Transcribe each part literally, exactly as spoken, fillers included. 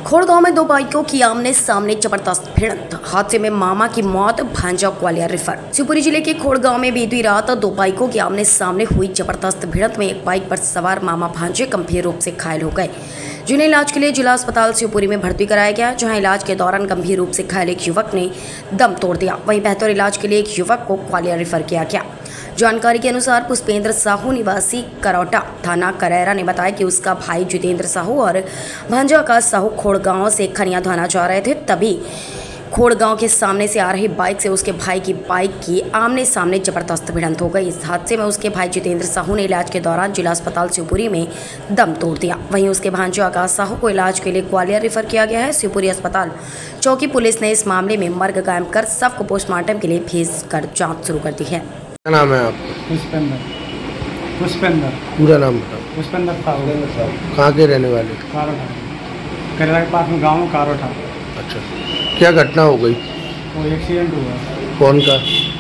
खोड़गांव में दो बाइकों की आमने सामने जबरदस्त भिड़ंत। हादसे में मामा की मौत, भांजा ग्वालियर रेफर। शिवपुरी जिले के खोड़गांव में बीती रात दो बाइकों की आमने सामने हुई जबरदस्त भिड़ंत में एक बाइक पर सवार मामा भांजे गंभीर रूप से घायल हो गए, जिन्हें इलाज के लिए जिला अस्पताल शिवपुरी में भर्ती कराया गया, जहां इलाज के दौरान गंभीर रूप से घायल एक युवक ने दम तोड़ दिया। वहीं बेहतर इलाज के लिए एक युवक को ग्वालियर रेफर किया गया। जानकारी के अनुसार पुष्पेंद्र साहू निवासी करौटा थाना करैरा ने बताया कि उसका भाई जितेंद्र साहू और भांजा का साहू खोड़गांव से खनिया धोना जा रहे थे, तभी खोड़गांव के सामने से आ रही बाइक से उसके भाई की बाइक की आमने सामने जबरदस्त भिड़ंत हो गई। इस हादसे में उसके भाई जितेंद्र साहू ने इलाज के दौरान जिला अस्पताल शिवपुरी में दम तोड़ दिया। वहीं उसके भांजा का साहू को इलाज के लिए ग्वालियर रेफर किया गया है। शिवपुरी अस्पताल चौकी पुलिस ने इस मामले में मर्ग कायम कर शव को पोस्टमार्टम के लिए भेज कर जाँच शुरू कर दी है। क्या नाम है आपका? पुष्पेंद्र। पुष्पेंद्र पूरा नाम बताओ। पुष्पेंद्र साहू। कहाँ के रहने वाले? कारोठा, करेला के पास में गाँव कारोठा। अच्छा, क्या घटना हो गई? वो एक्सीडेंट हुआ। कौन का?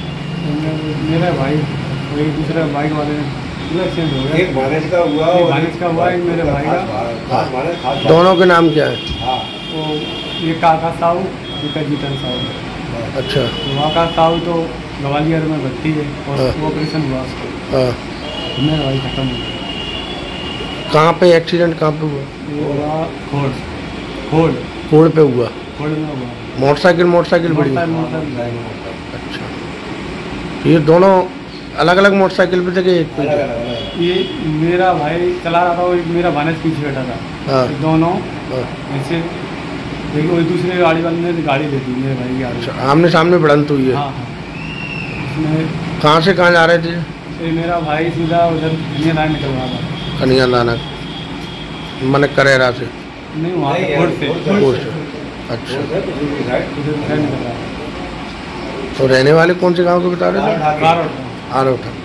मेरा भाई, वो एक दूसरे बाइक वाले ने एक्सीडेंट हो गया। एक भानेज का हुआ, एक भानेज का हुआ, एक मेरे भाई का। दोनों के नाम क्या है? वो एक काका साहू, एक जीतन साहू। अच्छा, काका साहू तो ग्वालियर में भर्ती है और वो ऑपरेशन हुआ उसको। मेरा भाई खत्म हो गया। कहाँ पे एक्सीडेंट कहाँ पे हुआ? वो हुआ खोड़ खोड़ खोड़ पे हुआ? खोड़ में हुआ। मोटरसाइकिल मोटरसाइकिल बड़ी? अच्छा, ये दोनों अलग अलग मोटरसाइकिल पे थे कि एक पे? ये मेरा भाई चला रहा था, वो मेरा भानस पीछे बैठा था। हाँ। दोनों ऐसे देखिए, वही दूसरे गाड़ी वाले ने गाड़ी दे दी मेरे भाई की। अच्छा, आमने सामने भिड़ंत हुई है? हाँ हाँ। इसमें कहाँ से कहाँ जा रहे थे? ये मेरा भाई सीधा उधर खनिया लाइन निकल रहा था। खनिया लाना मैंने करेरा से? नहीं, वहाँ से खोड़ से। खोड़ से। अच्छा, उधर निकल रहा था। तो रहने वाले कौन से गांव के बता रहे थे? कारोठा। आरोठा।